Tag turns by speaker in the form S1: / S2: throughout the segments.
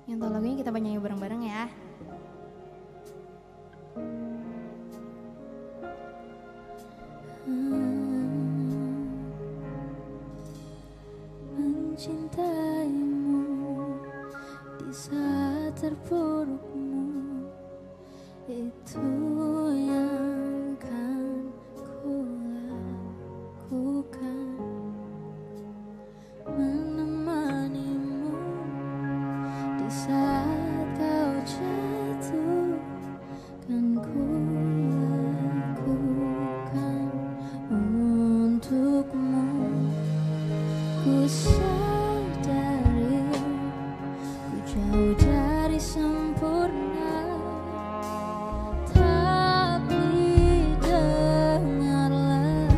S1: Yang tahu lagunya kita nyanyi bareng-bareng ya. Mencintaimu di saat terpurukmu, itu yang kan ku lakukan. Menemanimu di saat kau jatuh, kan ku lakukan untukmu. Ku sadari ku jauh dari sempurna, tapi dengarlah,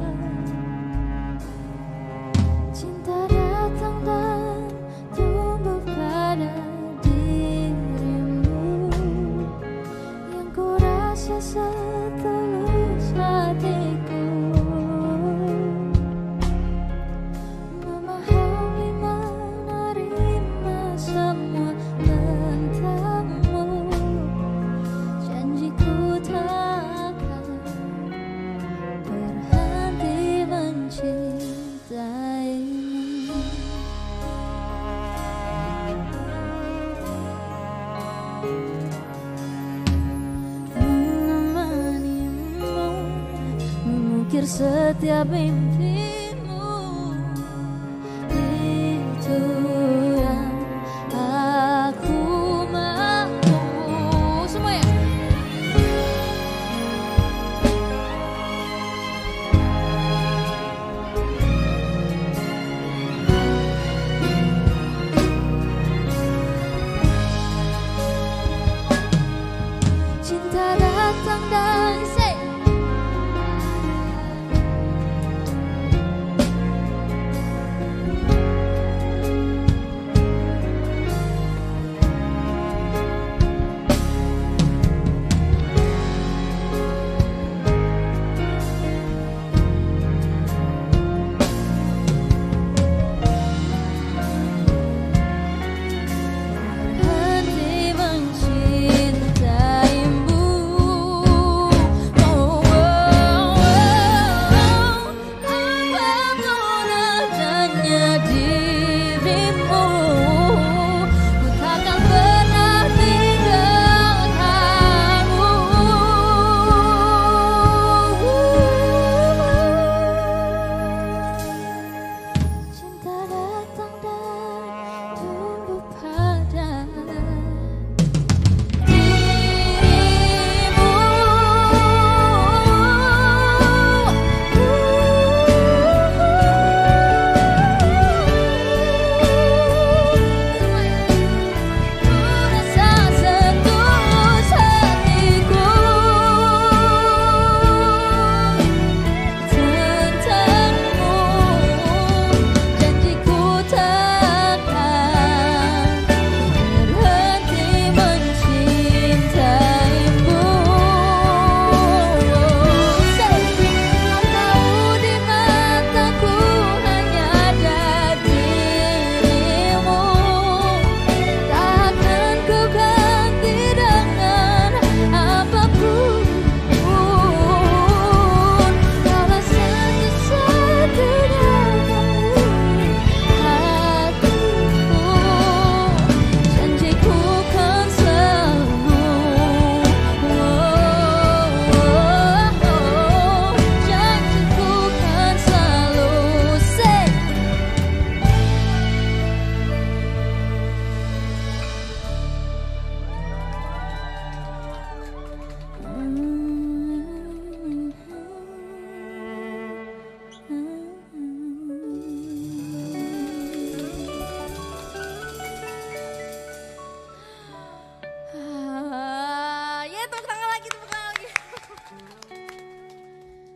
S1: cinta datang dan tumbuh pada dirimu, yang ku rasa setulus hatiku. Memahami, menerima semua tentangmu, janjiku takkan berhenti mencintaimu. Menemanimu mengukir setiap mimpi,